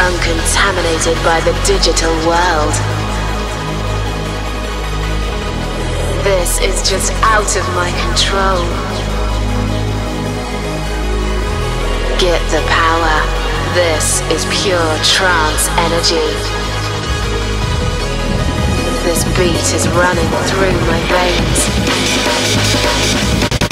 uncontaminated by the digital world. This is just out of my control. Get the power. This is pure trance energy. This beat is running through my veins.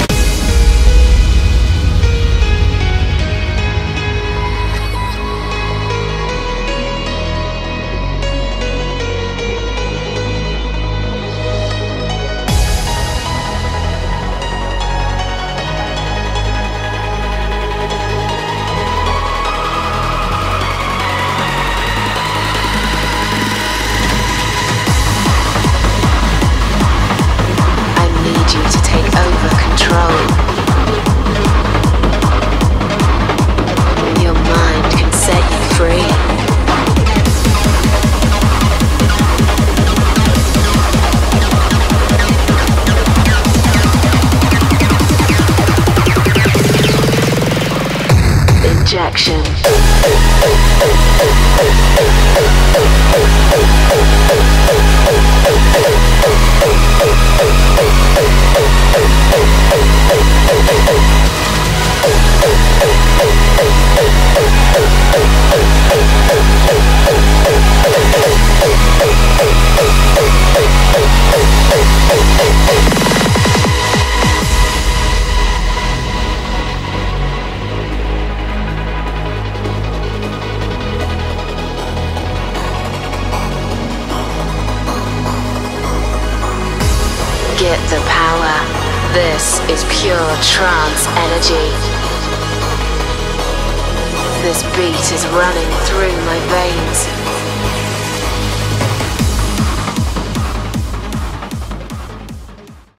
Injection. Get the power. This is pure trance energy. This beat is running through my veins.